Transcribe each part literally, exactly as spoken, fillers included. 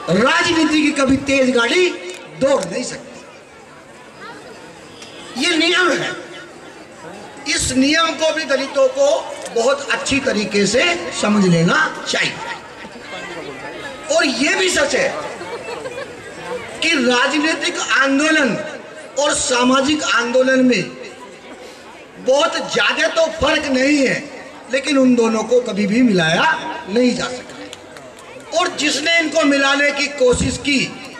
राजनीति की कभी तेज गाड़ी दौड़ नहीं सकती। ये नियम है। इस नियम को भी दलितों को बहुत अच्छी तरीके से समझ लेना चाहिए। और ये भी सच है कि राजनीतिक आंदोलन और सामाजिक आंदोलन में बहुत ज्यादा तो फर्क नहीं है, लेकिन उन दोनों को कभी भी मिलाया नहीं जा सकता। और जिसने इनको मिलाने की कोशिश की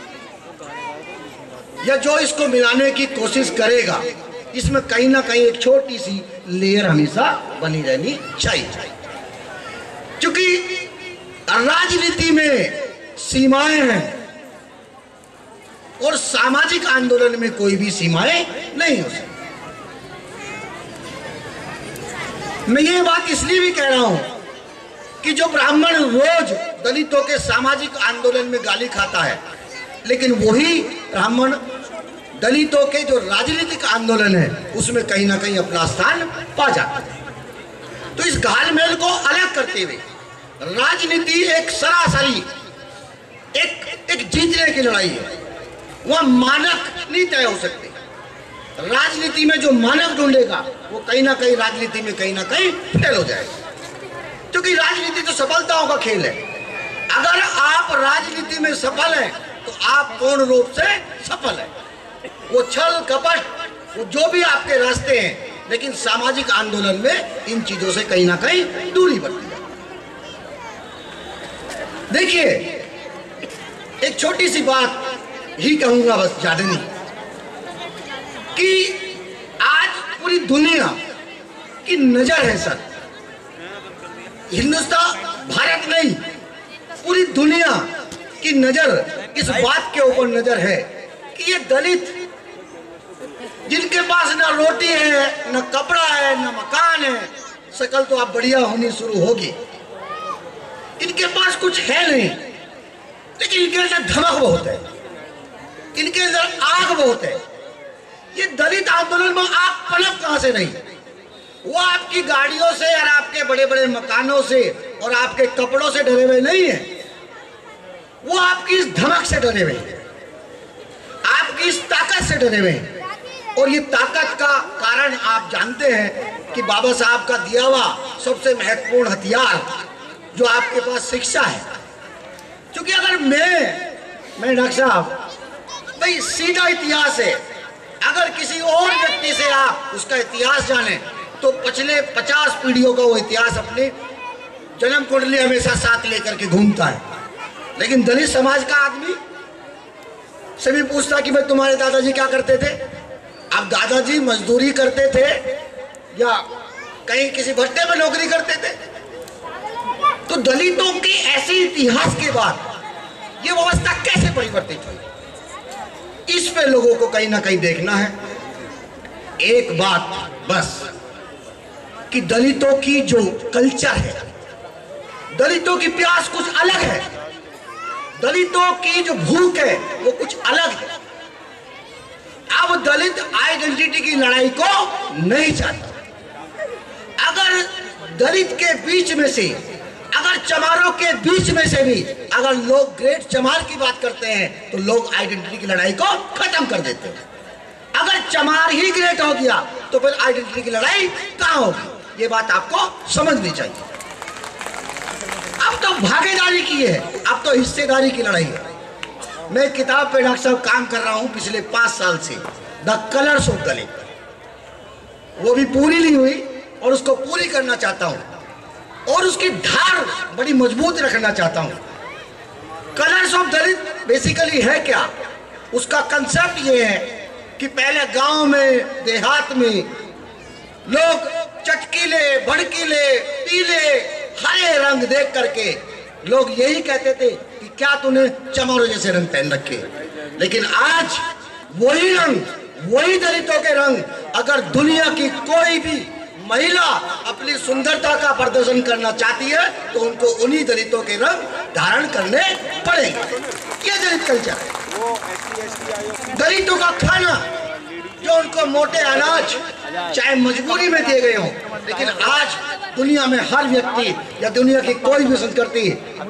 या जो इसको मिलाने की कोशिश करेगा, इसमें कहीं ना कहीं एक छोटी सी लेयर हमेशा बनी रहनी चाहिए। क्योंकि राजनीति में सीमाएं हैं और सामाजिक आंदोलन में कोई भी सीमाएं नहीं हो सकती। मैं ये बात इसलिए भी कह रहा हूं कि जो ब्राह्मण रोज दलितों के सामाजिक आंदोलन में गाली खाता है, लेकिन वही ब्राह्मण दलितों के जो राजनीतिक आंदोलन है उसमें कहीं ना कहीं अपना स्थान पा जाता है। तो इस घालमेल को अलग करते हुए राजनीति एक सरासरी एक एक जीतने की लड़ाई है। वह मानक नहीं तय हो सकते। राजनीति में जो मानक ढूंढेगा वो कहीं ना कहीं राजनीति में कहीं ना कहीं फेल हो जाएगा, क्योंकि राजनीति तो सफलताओं का खेल है। अगर आप राजनीति में सफल हैं तो आप पूर्ण रूप से सफल हैं। वो छल कपट वो जो भी आपके रास्ते हैं, लेकिन सामाजिक आंदोलन में इन चीजों से कहीं ना कहीं दूरी बढ़ती है। देखिए, एक छोटी सी बात ही कहूंगा, बस ज्यादा नहीं, कि आज पूरी दुनिया की नजर है सर, हिंदुस्तान भारत नहीं, पूरी दुनिया की नजर इस बात के ऊपर नजर है कि ये दलित जिनके पास ना रोटी है, ना कपड़ा है, ना मकान है, शकल तो आप बढ़िया होनी शुरू होगी, इनके पास कुछ है नहीं, लेकिन इनके अंदर धमक बहुत है, इनके अंदर आग बहुत है। ये दलित आंदोलन में आग पनप कहां से नहीं? वो आपकी गाड़ियों से और आपके बड़े बड़े मकानों से और आपके कपड़ों से डरे हुए नहीं है, वो आपकी इस धमक से डरे हुए हैं, आपकी इस ताकत से डरे हुए हैं। और ये ताकत का कारण आप जानते हैं कि बाबा साहब का दिया हुआ सबसे महत्वपूर्ण हथियार जो आपके पास शिक्षा है। क्योंकि अगर मैं मैं डॉक्टर साहब भाई सीधा इतिहास है, अगर किसी और व्यक्ति से आप उसका इतिहास जाने तो पिछले पचास पीढ़ियों का वो इतिहास अपने जन्म कुंडली हमेशा साथ लेकर के घूमता है। लेकिन दलित समाज का आदमी सभी पूछता कि भाई तुम्हारे दादाजी क्या करते थे? अब दादाजी मजदूरी करते थे या कहीं किसी भट्टे में नौकरी करते थे? तो दलितों के ऐसे इतिहास के बाद ये व्यवस्था कैसे परिवर्तित हुई, इस पे लोगों को कहीं ना कहीं देखना है। एक बात बस कि दलितों की जो कल्चर है, दलितों की प्यास कुछ अलग है, दलितों की जो भूख है वो कुछ अलग है। अब दलित आइडेंटिटी की लड़ाई को नहीं चाहता। अगर दलित के बीच में से, अगर चमारों के बीच में से भी अगर लोग ग्रेट चमार की बात करते हैं तो लोग आइडेंटिटी की लड़ाई को खत्म कर देते हैं। अगर चमार ही ग्रेट हो गया तो फिर आइडेंटिटी की लड़ाई कहां होगी? ये बात आपको समझनी चाहिए। अब तो भागीदारी की है, अब तो हिस्सेदारी की लड़ाई है। मैं किताब पे डॉक्टर साहब काम कर रहा हूं पिछले पांच साल से, द कलर्स ऑफ दलित, वो भी पूरी नहीं हुई और उसको पूरी करना चाहता हूं और उसकी धार बड़ी मजबूत रखना चाहता हूं। कलर्स ऑफ दलित बेसिकली है क्या? उसका कंसेप्ट ये है कि पहले गांव में, देहात में लोग चटकीले, भड़कीले, पीले, हरे रंग देख करके लोग यही कहते थे कि क्या तूने चमारों जैसे रंग पहन रखे। लेकिन आज वही रंग, वही दलितों के रंग अगर दुनिया की कोई भी महिला अपनी सुंदरता का प्रदर्शन करना चाहती है तो उनको उन्हीं दलितों के रंग धारण करने पड़ेंगे। ये दलित कल्चर है। दलितों का खाना जो उनको मोटे अनाज चाहे मजबूरी में दिए गए हों, लेकिन आज दुनिया में हर व्यक्ति या दुनिया की कोई भी संस्कृति,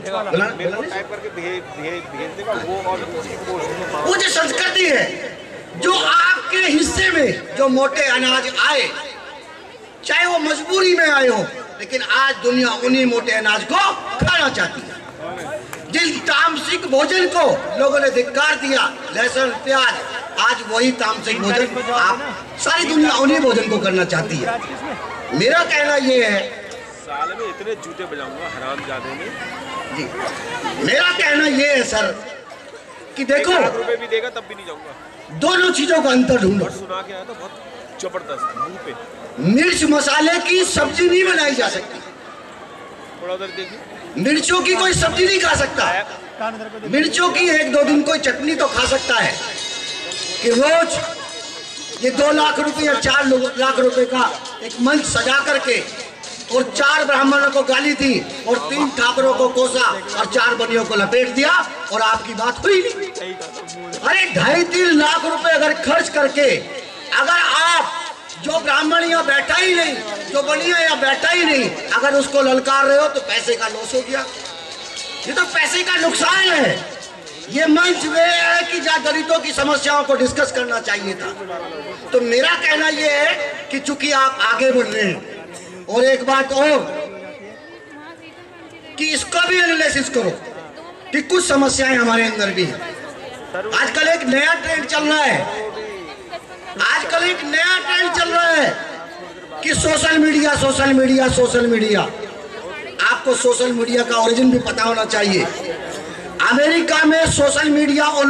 वो जो संस्कृति है जो आपके हिस्से में जो मोटे अनाज आए, चाहे वो मजबूरी में आए हो, लेकिन आज दुनिया उन्हीं मोटे अनाज को खाना चाहती है। जिस तामसिक भोजन को लोगों ने धिक्कार दिया, लहसुन प्याज, आज वही तामसिक भोजन आप सारी दुनिया उन्हीं भोजन को करना चाहती है। मेरा कहना ये है, साल में इतने जूते बजाऊंगा हरामजादे में जी, मेरा कहना ये है सर कि देखो, लाख रुपए भी देगा तब भी नहीं जाऊंगा। दोनों चीजों का अंतर ढूंढो। सुना के आया था बहुत जबरदस्त, मुंह पे मिर्च मसाले की सब्जी नहीं बनाई जा सकती। थोड़ा उधर देखिए, मिर्चों की कोई सब्जी नहीं खा सकता। मिर्चों की एक दो दिन कोई चटनी तो खा सकता है कि रोज ये दो लाख रुपए या चार लाख रुपए का एक मंच सजा करके और चार ब्राह्मणों को गाली दी और तीन ठाकुरों को कोसा और चार बनियों को लपेट दिया और आपकी बात हुई नहीं। अरे ढाई तीन लाख रुपए अगर खर्च करके अगर आप जो ब्राह्मण यहाँ बैठा ही नहीं, जो बनिया यहाँ बैठा ही नहीं, अगर उसको ललकार रहे हो तो पैसे का लॉस हो गया। ये तो पैसे का नुकसान है। ये मंच वे है कि जहाँ दलितों की समस्याओं को डिस्कस करना चाहिए था। तो मेरा कहना ये है कि चूंकि आप आगे बढ़ रहे हैं, और एक बात और कि इसको भी एनालिसिस करो कि कुछ समस्याएं हमारे अंदर भी हैं। आजकल एक नया ट्रेंड चल रहा है, आजकल एक नया ट्रेंड चल रहा है कि social media social media social media. आपको सोशल मीडिया का ओरिजिन भी पता होना चाहिए। अमेरिका में सोशल मीडिया और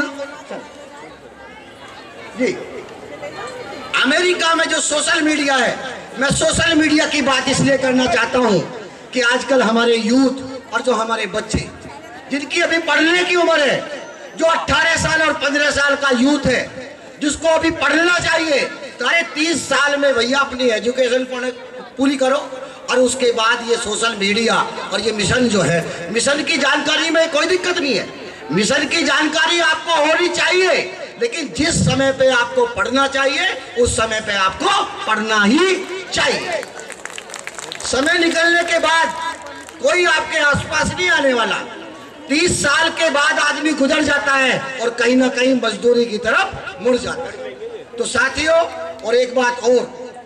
जी अमेरिका में जो सोशल मीडिया है, मैं सोशल मीडिया की बात इसलिए करना चाहता हूं कि आजकल हमारे यूथ और जो हमारे बच्चे जिनकी अभी पढ़ने की उम्र है, जो अठारह साल और पंद्रह साल का यूथ है, जिसको अभी पढ़ना चाहिए, साढ़े तीस साल में भैया अपनी एजुकेशन पूरी करो और उसके बाद ये सोशल मीडिया और ये मिशन जो है, मिशन की जानकारी में कोई दिक्कत नहीं है। मिशन की जानकारी आपको होनी चाहिए, लेकिन जिस समय पे आपको पढ़ना चाहिए उस समय पे आपको पढ़ना ही चाहिए। समय निकलने के बाद कोई आपके आसपास नहीं आने वाला। तीस साल के बाद आदमी गुजर जाता है और कहीं ना कहीं मजदूरी की तरफ मुड़ जाता है। तो साथियों, और एक बात और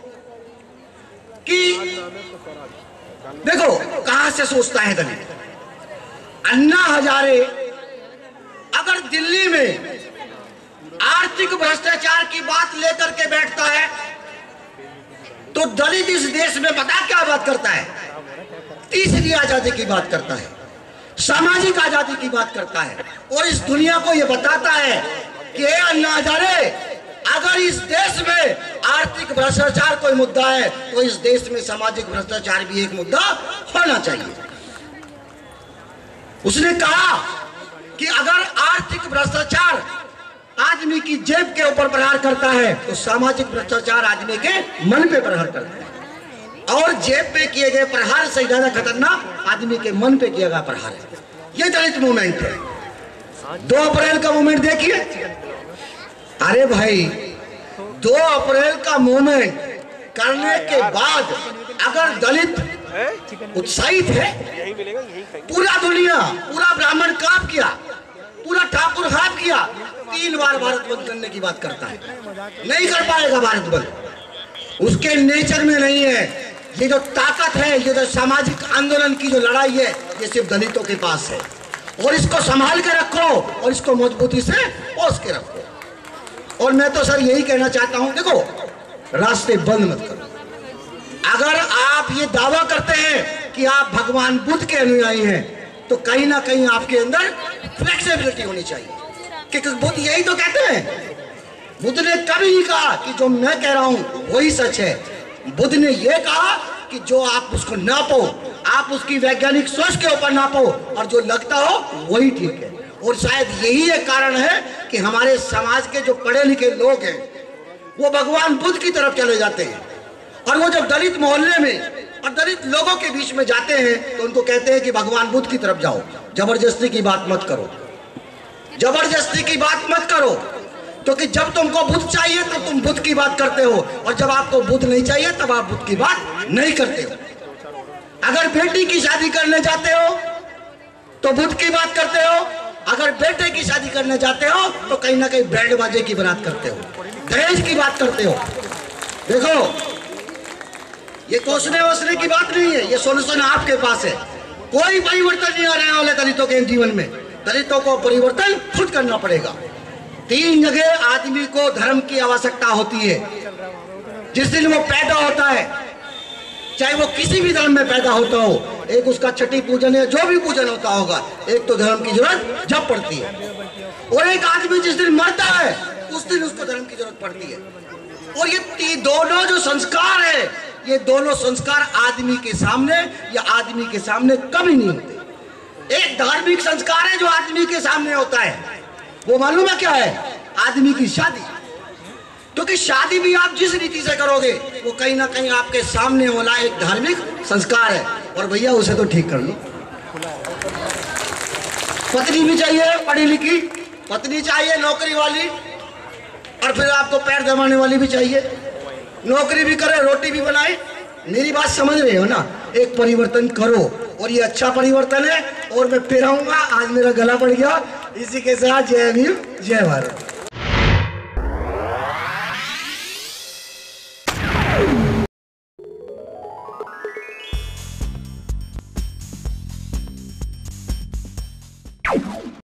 कि देखो कहां से सोचता है दलित। अन्ना हजारे अगर दिल्ली में आर्थिक भ्रष्टाचार की बात लेकर के बैठता है तो दलित इस देश में पता क्या बात करता है? तीसरी आजादी की बात करता है, सामाजिक आजादी की बात करता है, और इस दुनिया को यह बताता है कि अन्ना हजारे, अगर इस देश में आर्थिक भ्रष्टाचार कोई मुद्दा है तो इस देश में सामाजिक भ्रष्टाचार भी एक मुद्दा होना चाहिए। उसने कहा कि अगर आर्थिक भ्रष्टाचार आदमी की जेब के ऊपर प्रहार करता है तो सामाजिक भ्रष्टाचार आदमी के मन पे प्रहार करता है, और जेब पे किए गए प्रहार से ज्यादा खतरनाक आदमी के मन पे किया गया प्रहार है। ये दलित मूवमेंट है। दो अप्रैल का मूवमेंट देखिए। अरे भाई, दो अप्रैल का मूवमेंट करने के बाद अगर दलित उत्साहित है, पूरा दुनिया, पूरा ब्राह्मण कांप किया, पूरा ठाकुर हाथ किया, तीन बार भारत बंद करने की बात करता है, नहीं कर पाएगा भारत बंद। उसके नेचर में नहीं है। ये जो ताकत है, ये जो सामाजिक आंदोलन की जो लड़ाई है, ये सिर्फ दलितों के पास है, और इसको संभाल के रखो और इसको मजबूती से पोस के रखो। और मैं तो सर यही कहना चाहता हूं, देखो रास्ते बंद मत करो। अगर आप ये दावा करते हैं कि आप भगवान बुद्ध के अनुयायी हैं तो कहीं ना कहीं आपके अंदर फ्लेक्सिबिलिटी होनी चाहिए, क्योंकि बुद्ध यही तो कहते हैं। बुद्ध ने कभी नहीं कहा कि जो मैं कह रहा हूं वही सच है। बुद्ध ने यह कहा कि जो आप उसको नापो, आप उसकी वैज्ञानिक सोच के ऊपर नापो, और जो लगता हो वही ठीक है। और शायद यही एक कारण है कि हमारे समाज के जो पढ़े लिखे लोग हैं वो भगवान बुद्ध की तरफ चले जाते हैं, और वो जब दलित मोहल्ले में और दलित लोगों के बीच में जाते हैं तो उनको कहते हैं कि भगवान बुद्ध की तरफ जाओ, जबरदस्ती की बात मत करो, जबरदस्ती की बात मत करो, क्योंकि तो जब तुमको बुद्ध चाहिए तो तुम बुद्ध की बात करते हो, और जब आपको बुद्ध नहीं चाहिए तब आप बुद्ध की बात नहीं करते हो। अगर बेटी की शादी करने जाते हो तो बुद्ध की बात करते हो, अगर बेटे की शादी करने जाते हो तो कहीं ना कहीं बैंड बाजे की बात करते हो, दहेज की बात करते हो। देखो, ये कोसने वोसने की बात नहीं है, ये सोल्यूशन आपके पास है। कोई परिवर्तन नहीं आ रहा वाले दलितों के जीवन में, दलितों को परिवर्तन खुद करना पड़ेगा। तीन जगह आदमी को धर्म की आवश्यकता होती है। जिस दिन वो पैदा होता है, चाहे वो किसी भी धर्म में पैदा होता हो, एक उसका छठी पूजन है, जो भी पूजन होता होगा, एक तो धर्म की जरूरत जब पड़ती है, और एक आदमी जिस दिन मरता है उस दिन उसको धर्म की जरूरत पड़ती है। और ये दोनों जो संस्कार है, ये दोनों संस्कार आदमी के सामने या आदमी के सामने कभी नहीं होते। एक धार्मिक संस्कार है जो आदमी के सामने होता है, वो मालूम है क्या है? आदमी की शादी। क्योंकि शादी भी आप जिस रीति से करोगे वो कहीं ना कहीं आपके सामने वाला एक धार्मिक संस्कार है, और भैया उसे तो ठीक कर लो। पत्नी भी चाहिए पढ़ी लिखी, पत्नी चाहिए नौकरी वाली, और फिर आपको पैर दबाने वाली भी चाहिए, नौकरी भी करे रोटी भी बनाए। मेरी बात समझ रहे हो ना? एक परिवर्तन करो, और ये अच्छा परिवर्तन है। और मैं फिर आऊंगा, आज मेरा गला पड़ गया। इसी के साथ जय भीम जय भारत।